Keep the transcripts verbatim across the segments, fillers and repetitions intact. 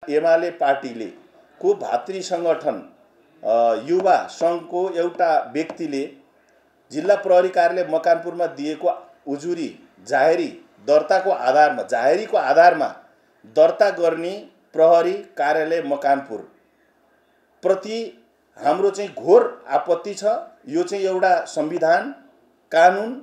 एमाले पार्टीले को भातृ संगठन युवा सङ्घको एउटा व्यक्तिले जिल्ला प्रहरी कार्यालय मकवानपुरमा दिएको उजुरी जाहेरी दर्ताको आधारमा जाहेरीको आधारमा दर्ता गर्ने प्रहरी कार्यालय मकवानपुर प्रति हाम्रो चाहिँ घोर आपत्ति छ। यो चाहिँ एउटा संविधान कानुन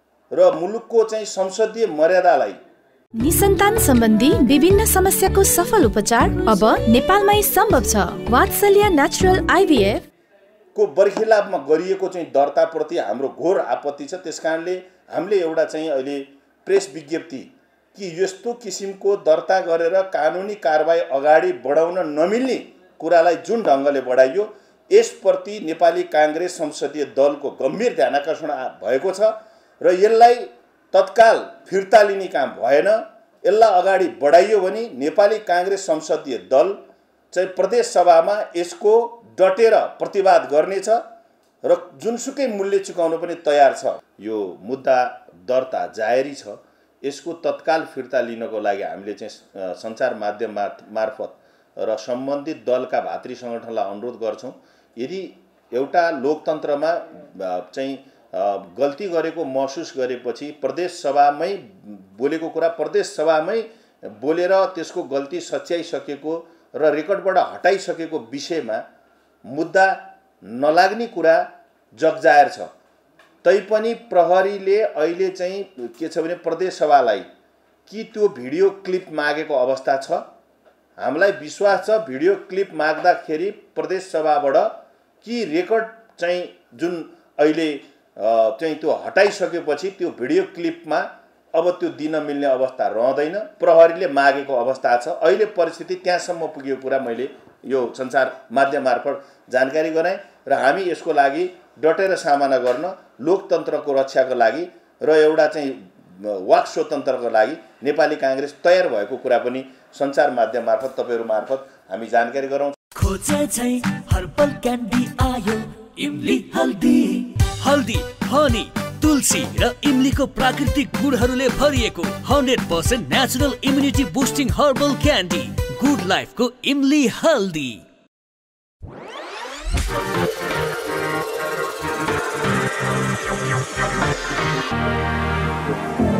र मुलुकको चाहिँ संसदीय मर्यादालाई निसन्तान सम्बन्धी विभिन्न समस्याको सफल उपचार अब नेपालमै सम्भव छ। वात्सल्य नेचुरल आइभीएफ को बर्खिलाफमा गरिएको चाहिँ दर्ता प्रति हाम्रो घोर आपत्ति छ। त्यसकारणले हामीले एउटा चाहिँ अहिले प्रेस विज्ञप्ति कि यस्तो किसिमको दर्ता गरेर कानुनी कारबाही अगाडि बढाउन नमिल्ने कुरालाई जुन ढङ्गले बढाइयो यसप्रति नेपाली कांग्रेस संसदीय दलको गम्भीर ध्यानाकर्षण भएको छ र यसलाई तत्काल फिर्ता लिने काम भएन। यसलाई अगाडि बढाइयो भने नेपाली कांग्रेस संसदीय दल चाहिँ प्रदेश सभामा यसको डटेर प्रतिवाद गर्नेछ र जुनसुकै मूल्य चुकाउन पनि तयार छ। यो मुद्दा दर्ता जाहेरी छ, यसको तत्काल फिर्ता लिनको लागि हामीले चाहिँ सञ्चार माध्यम मार्फत र सम्बन्धित दलका भातृ संगठनलाई अनुरोध गर्छौं। यदि एउटा लोकतन्त्रमा चाहिँ गल्ती गरेको महसुस गरेपछि प्रदेश सभामै बोलेको कुरा प्रदेश सभामै बोलेर त्यसको गल्ती सच्याइसकेको र रेकर्डबाट हटाइसकेको विषयमा मुद्दा नलाग्ने कुरा जगजाहेर छ। तैपनि प्रहरीले अहिले चाहिँ के छ भने प्रदेश सभालाई कि त्यो भिडियो क्लिप मागेको अवस्था छ। हामीलाई विश्वास छ भिडियो क्लिप माग्दाखेरि प्रदेश सभाबाट कि रेकर्ड चाहिँ जुन अहिले चाहिँ त्यो हटाइसकेपछि त्यो भिडियो क्लिपमा अब त्यो दिन मिल्ने अवस्था रहँदैन। प्रहरीले मागेको अवस्था छ। अहिले परिस्थिति त्यहाँसम्म पुग्यो कुरा मैले यो सञ्चार माध्यम मार्फत जानकारी गराएँ र हामी यसको लागि डटेर सामना गर्न लोकतन्त्रको रक्षाको लागि र एउटा चाहिँ वाक स्वतन्त्रको लागि नेपाली कांग्रेस तयार भएको कुरा पनि सञ्चार माध्यम मार्फत तपाईहरु मार्फत हामी जानकारी गराउँछौँ। खोजे चाहिँ हर्बल क्यान्डी आयो इमली हल्दी हल्दी हनी तुलसी र इमलीको प्राकृतिक गुणहरूले भरिएको hundred percent natural immunity boosting herbal candy good लाइफको इमली हल्दी। Thank you.